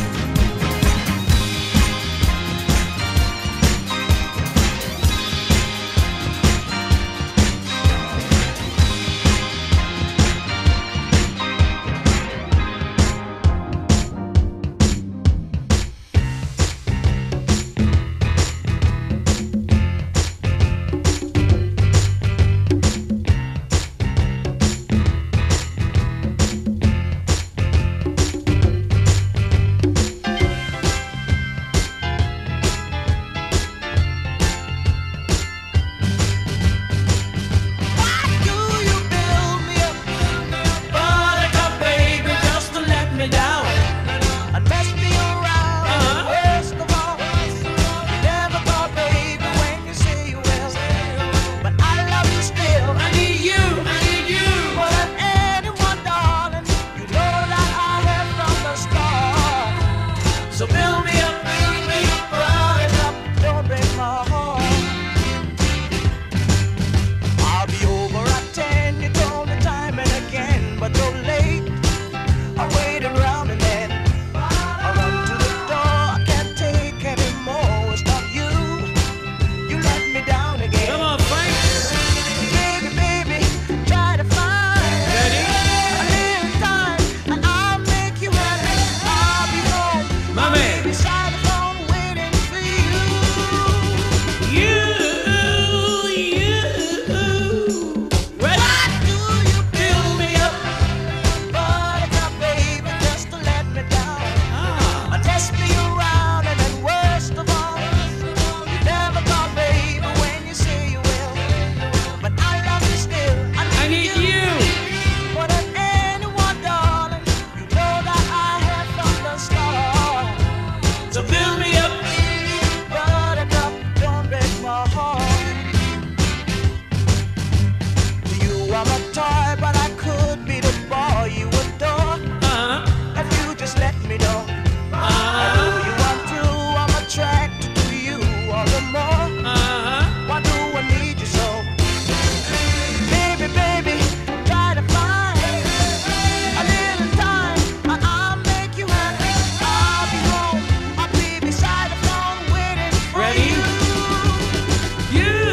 Why do you build me up? Buttercup, baby, just to let me down. And mess me around. And worst of all, you never thought, baby, when you say you will. But I love you still. I need you, I need you. More than anyone, darling. You know that I have from the start. So build me up, baby. Buttercup, don't break my heart. I'll be over at 10. You told me time and again, but you're late. I waited around and then I run to the door. I can't take anymore. It's not you. You let me down again. Come on, Frank. Baby, baby, try to find Ready? a little time, and I'll make you happy. I'll be home. My man. Beside the phone waiting for you. You. Ready? Why do you Build me up. Buttercup, baby, just to let me down? Ah. Test me around, and then worst of all, you never thought, baby, when you say you will. But I love you still. I need you. More than anyone, darling. You know that I have from the start. So build me up. Buttercup, don't break my heart. You are my toy, but I could be the boy you adore. If you just let me know. Although you are true, I'm attracted to you all the more. Why do I need you so? Baby, baby, try to find a little time, and I'll make you happy. I'll be home, I'll be beside the phone waiting for Ready? you. You.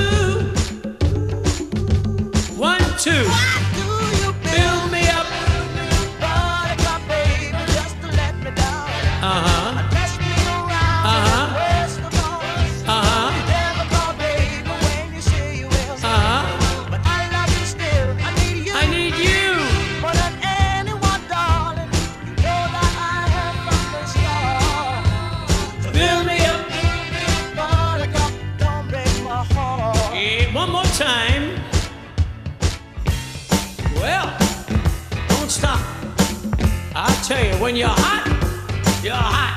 1, 2. Why do you Build me up. Buttercup, baby, just to let me down? Mess me around, and worst of all, you never thought, baby, when you say you will. But I love you still. I need you. I need you. More than anyone, darling. You know that I have from the start. Build me up. Buttercup, don't break my heart. Yeah, one more time. Well, don't stop. I tell you, when you're hot, you're hot.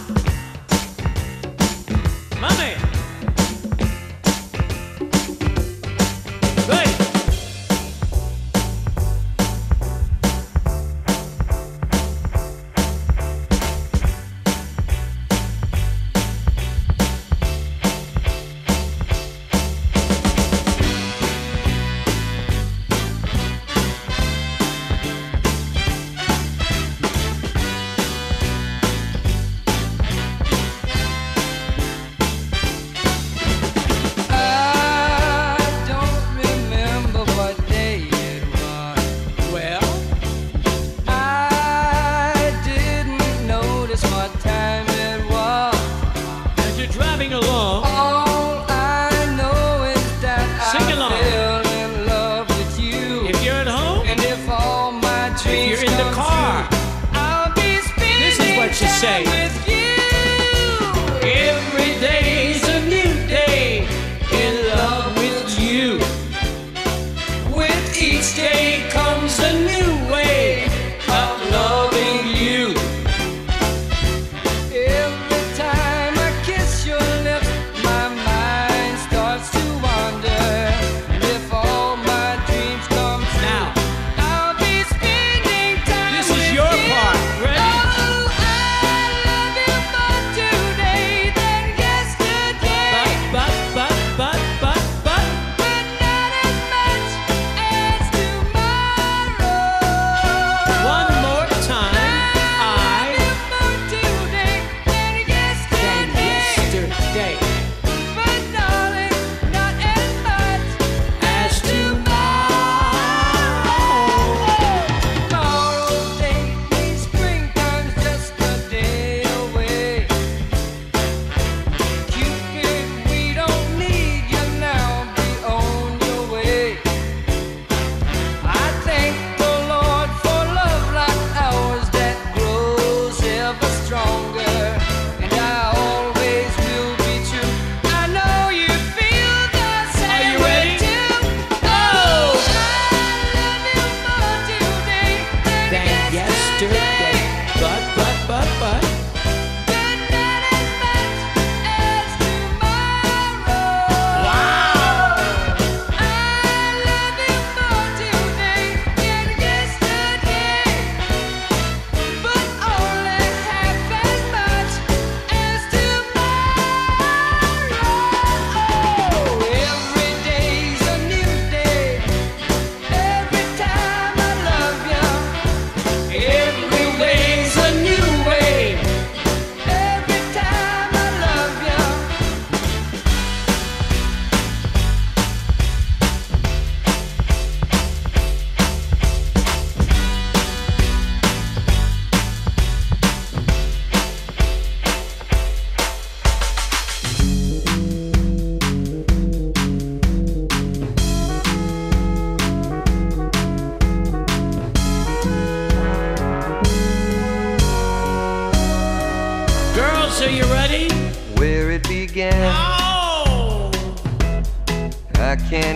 My man. Hey. say. With you. Every day's a new day in love with you. With each day comes a new way of loving you. Every time I kiss your lips, my mind starts to wander. And if all my dreams come true, Now, I'll be spending time this with is your you. part. Ready? Oh, I love you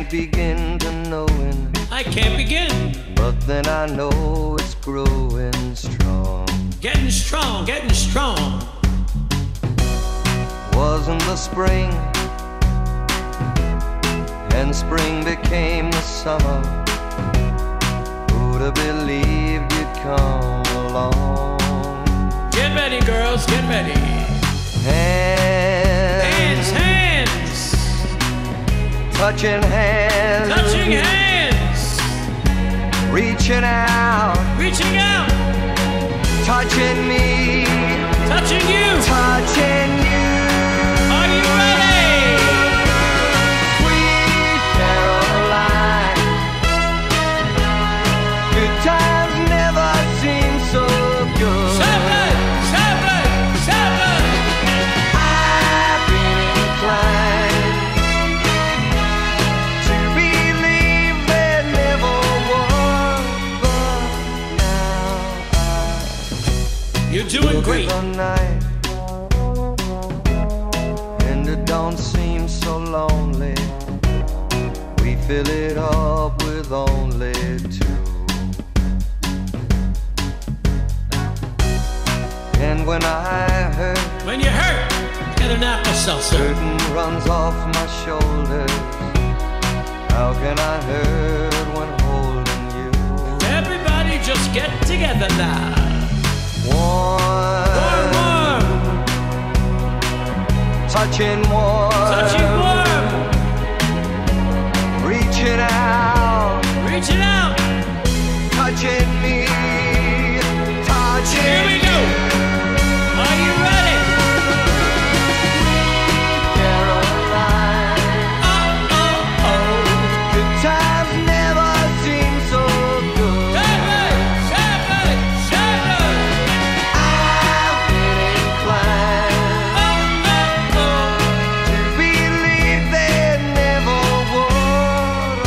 begin to knowing. I can't begin. But then I know it's growing strong. Getting strong, getting strong. Wasn't the spring, and spring became the summer. Who'd have believed you'd come along? Get ready, girls, get ready. Hands, hands, touching hands, touching hands, reaching out, reaching out, touching me, touching you, touching you. Are you ready? Sweet Caroline, good times never seem so good. Seven, seven, seven. I've been inclined to believe there never was, but now You're doing great. the night, and it don't seem so lonely. We fill it up with only two. And when I hurt, When you hurt, get an apple seltzer. curtain runs off my shoulders. How can I hurt when holding you? Everybody just get together now. Warm, Warm, warm, touching warm, touching warm, reaching out, reaching out. touching me, touching Here we go. Are you ready? Caroline. Oh, oh, oh. Good times never seem so good. Seven, seven, seven. I've been inclined Oh, oh, oh. to believe there never was.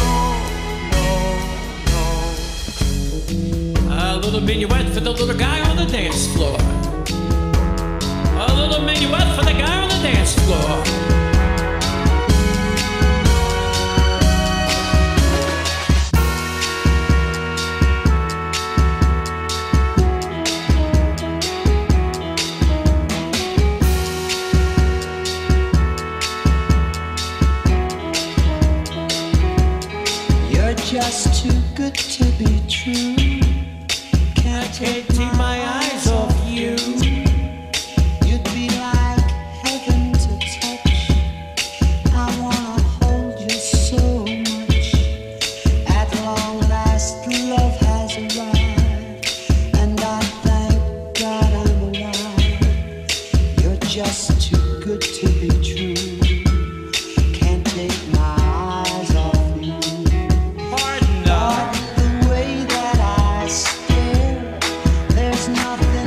Oh, no, no. A little minuet for the little guy on the dance floor. A little minuet for the guy on the dance floor. You're just too good to be true. I can't take my eyes off you. You'd be like heaven to touch. I wanna hold you so much. At long last, love has arrived, and I thank God I'm alive. You're just too good to be true. Can't take my eyes off you. Pardon. The way that I stare, there's nothing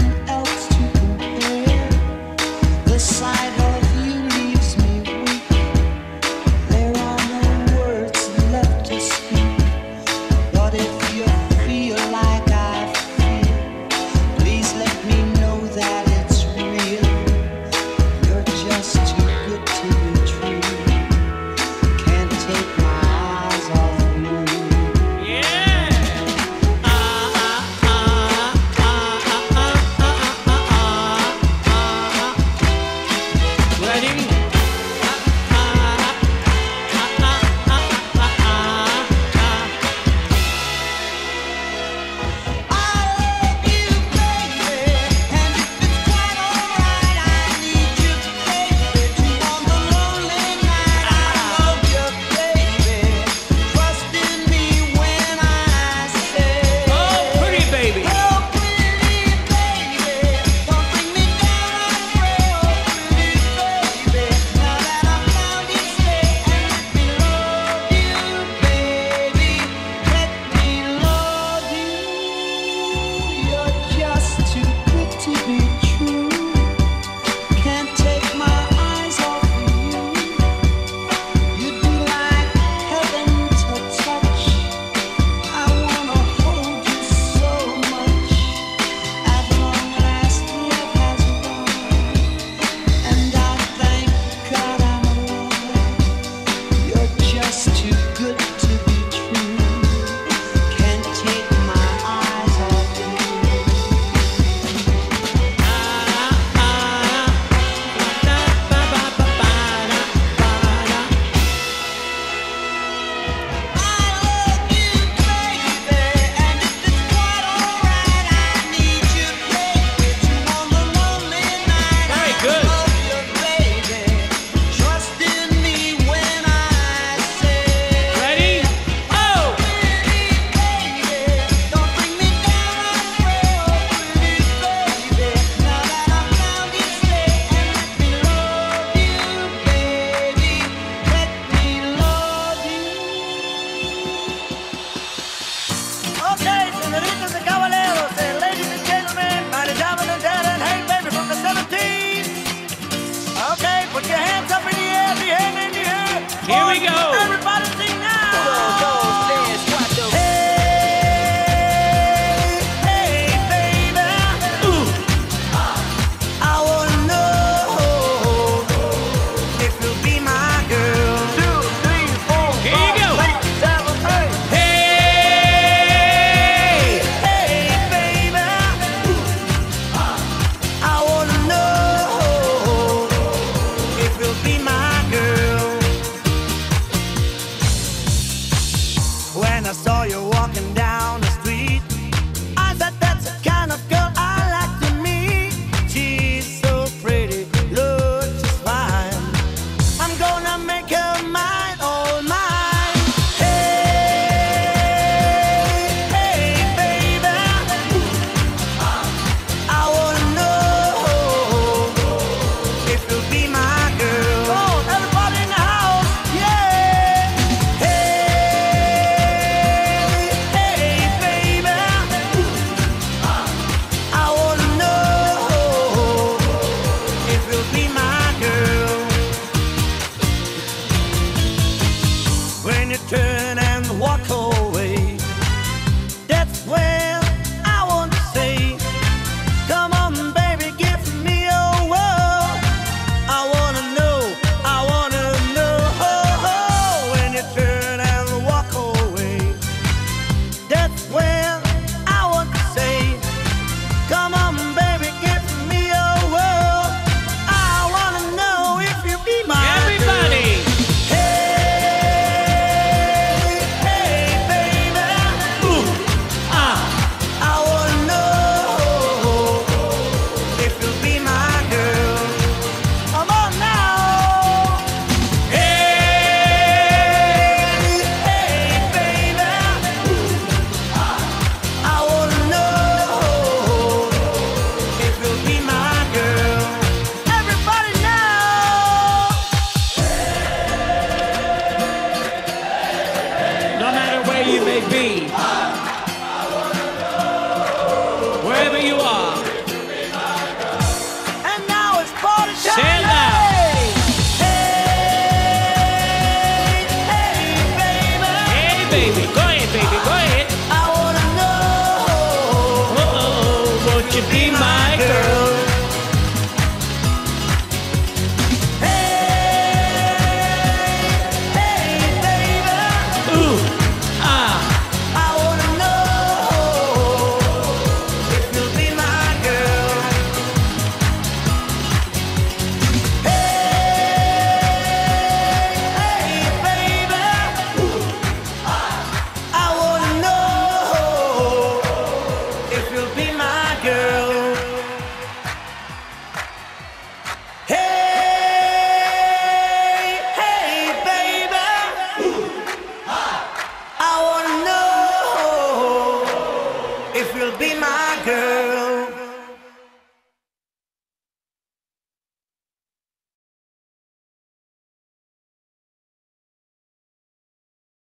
you be my